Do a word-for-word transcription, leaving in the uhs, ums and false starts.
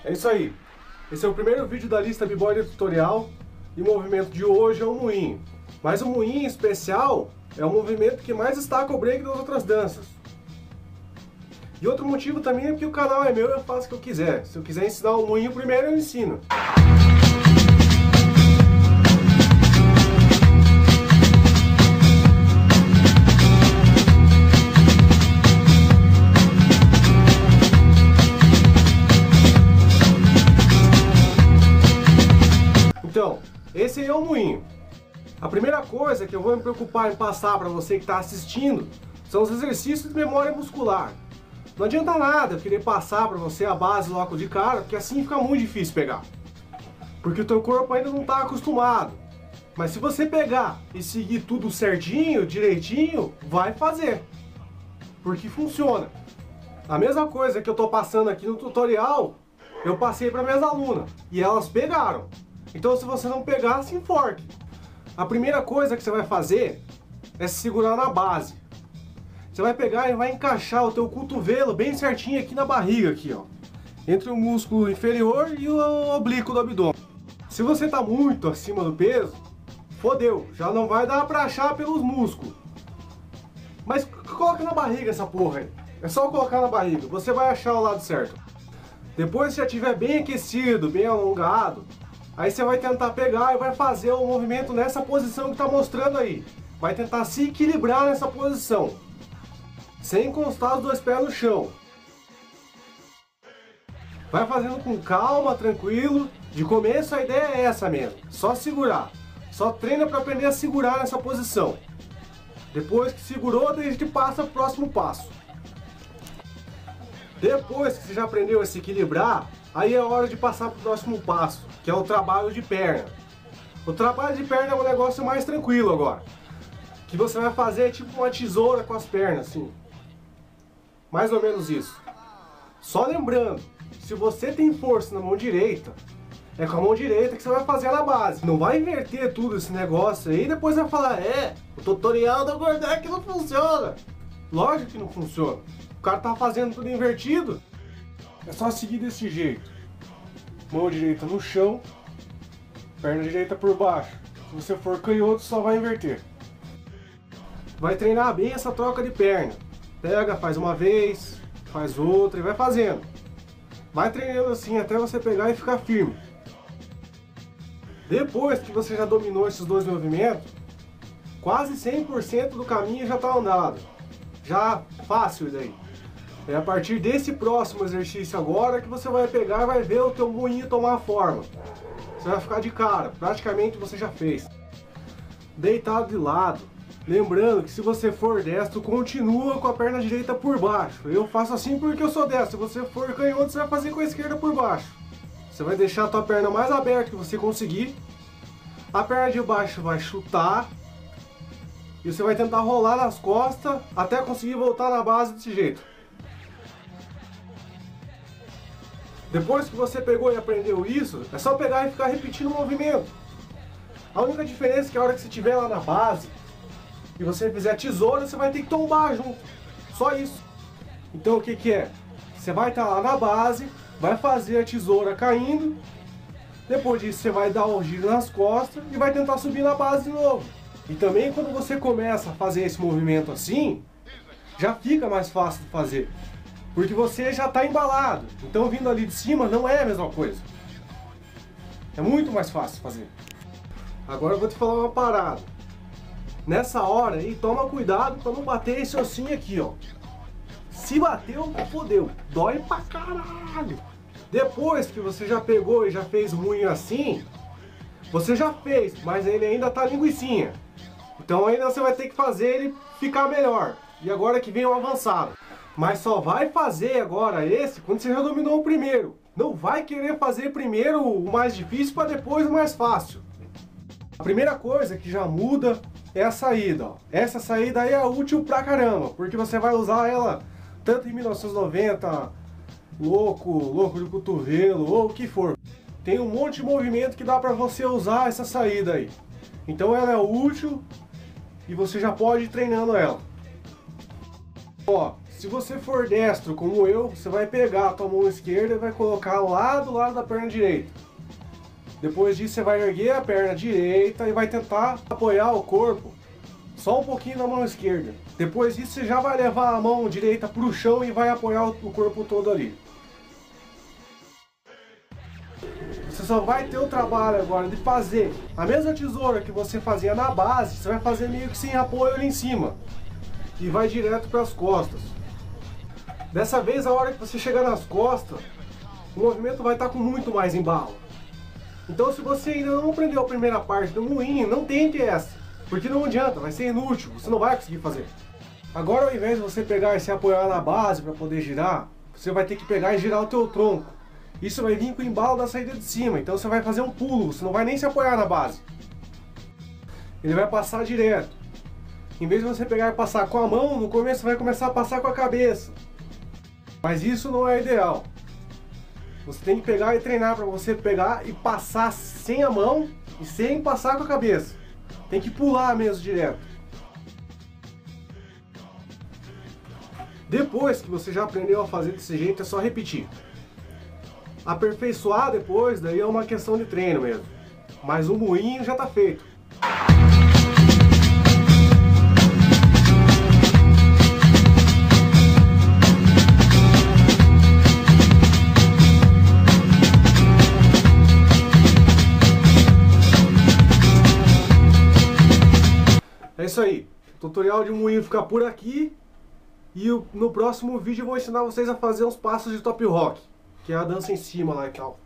É isso aí. Esse é o primeiro vídeo da lista B-Boy tutorial e o movimento de hoje é o moinho. Mas o moinho em especial é o movimento que mais destaca o break das outras danças. E outro motivo também é porque o canal é meu e eu faço o que eu quiser. Se eu quiser ensinar o moinho primeiro, eu ensino. Então, esse aí é o moinho. A primeira coisa que eu vou me preocupar em passar para você que está assistindo são os exercícios de memória muscular. Não adianta nada eu querer passar para você a base logo de cara, porque assim fica muito difícil pegar. Porque o teu corpo ainda não está acostumado. Mas se você pegar e seguir tudo certinho, direitinho, vai fazer. Porque funciona. A mesma coisa que eu estou passando aqui no tutorial, eu passei para minhas alunas e elas pegaram. Então se você não pegar, se enforque. A primeira coisa que você vai fazer é se segurar na base. Você vai pegar e vai encaixar o teu cotovelo bem certinho aqui na barriga, aqui, ó, entre o músculo inferior e o oblíquo do abdômen. Se você está muito acima do peso, fodeu, já não vai dar pra achar pelos músculos. Mas coloca na barriga essa porra aí. É só colocar na barriga, você vai achar o lado certo. Depois que já estiver bem aquecido, bem alongado, aí você vai tentar pegar e vai fazer o movimento nessa posição que está mostrando aí. Vai tentar se equilibrar nessa posição, sem encostar os dois pés no chão. Vai fazendo com calma, tranquilo. De começo a ideia é essa mesmo, só segurar. Só treina para aprender a segurar nessa posição. Depois que segurou, daí a gente passa para o próximo passo. Depois que você já aprendeu a se equilibrar, aí é hora de passar para o próximo passo, que é o trabalho de perna. O trabalho de perna é um negócio mais tranquilo agora. Que você vai fazer tipo uma tesoura com as pernas, assim. Mais ou menos isso. Só lembrando, se você tem força na mão direita, é com a mão direita que você vai fazer na base. Não vai inverter tudo esse negócio aí e depois vai falar, é, o tutorial do Gordec não funciona. Lógico que não funciona. O cara tá fazendo tudo invertido. É só seguir desse jeito. Mão direita no chão, perna direita por baixo. Se você for canhoto, só vai inverter. Vai treinar bem essa troca de perna. Pega, faz uma vez, faz outra e vai fazendo. Vai treinando assim até você pegar e ficar firme. Depois que você já dominou esses dois movimentos, quase cem por cento do caminho já está andado. Já fácil daí. É a partir desse próximo exercício agora que você vai pegar e vai ver o teu moinho tomar forma. Você vai ficar de cara, praticamente você já fez. Deitado de lado. Lembrando que se você for destro, continua com a perna direita por baixo. Eu faço assim porque eu sou destro. Se você for canhoto, você vai fazer com a esquerda por baixo. Você vai deixar a tua perna mais aberta que você conseguir. A perna de baixo vai chutar. E você vai tentar rolar nas costas até conseguir voltar na base desse jeito. Depois que você pegou e aprendeu isso, é só pegar e ficar repetindo o movimento. A única diferença é que a hora que você estiver lá na base e você fizer a tesoura, você vai ter que tombar junto. Só isso. Então o que que é? Você vai estar lá na base, vai fazer a tesoura caindo. Depois disso você vai dar um giro nas costas e vai tentar subir na base de novo. E também quando você começa a fazer esse movimento assim, já fica mais fácil de fazer. Porque você já está embalado. Então vindo ali de cima não é a mesma coisa. É muito mais fácil de fazer. Agora eu vou te falar uma parada. Nessa hora aí, toma cuidado para não bater esse ossinho aqui, ó. Se bateu, fodeu. Dói pra caralho. Depois que você já pegou e já fez o moinho assim, você já fez, mas ele ainda tá linguicinha. Então ainda você vai ter que fazer ele ficar melhor. E agora que vem o avançado. Mas só vai fazer agora esse quando você já dominou o primeiro. Não vai querer fazer primeiro o mais difícil para depois o mais fácil. A primeira coisa que já muda é a saída, ó. Essa saída aí é útil pra caramba, porque você vai usar ela tanto em mil novecentos e noventa, louco, louco de cotovelo, ou o que for. Tem um monte de movimento que dá pra você usar essa saída aí. Então ela é útil e você já pode ir treinando ela. Ó, Se você for destro como eu, você vai pegar a tua mão esquerda e vai colocar lá do lado da perna direita. Depois disso você vai erguer a perna direita e vai tentar apoiar o corpo só um pouquinho na mão esquerda. Depois disso você já vai levar a mão direita para o chão e vai apoiar o corpo todo ali. Você só vai ter o trabalho agora de fazer a mesma tesoura que você fazia na base, você vai fazer meio que sem apoio ali em cima. E vai direto para as costas. Dessa vez, a hora que você chegar nas costas, o movimento vai estar com muito mais embalo. Então, se você ainda não aprendeu a primeira parte do moinho, não tente essa. Porque não adianta, vai ser inútil, você não vai conseguir fazer. Agora, ao invés de você pegar e se apoiar na base para poder girar, você vai ter que pegar e girar o teu tronco. Isso vai vir com o embalo da saída de cima, então você vai fazer um pulo, você não vai nem se apoiar na base. Ele vai passar direto. Em vez de você pegar e passar com a mão, no começo você vai começar a passar com a cabeça. Mas isso não é ideal. Você tem que pegar e treinar para você pegar e passar sem a mão e sem passar com a cabeça. Tem que pular mesmo direto. Depois que você já aprendeu a fazer desse jeito, é só repetir. Aperfeiçoar depois, daí é uma questão de treino mesmo. Mas o moinho já está feito. É isso aí. O tutorial de moinho fica por aqui. E no próximo vídeo eu vou ensinar vocês a fazer uns passos de top rock, que é a dança em cima lá e tal.